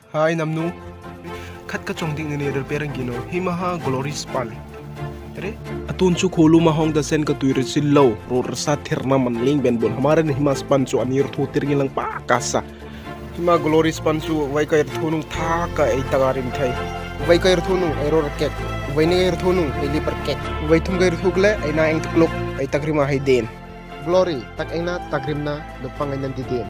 Hai namnu. Khat ka chong ding ne perang gino. Himaha glory span. Re atun chu kholu ma hong da sen ka tuir sillo ro rsa thirna manling ben bon hamare ne hima span chu anir thu tirgi lang pa kasa. Hima glory span chu vai ka thunung tha ka ei tagarim thai. Vai ka thunung error kek. Vai ne thunung ei liper kek. Vai thum ga thukle ei na eng tuklok ei tagrima hai den. Glory tak eng na tagrim na lupang ai nan di den.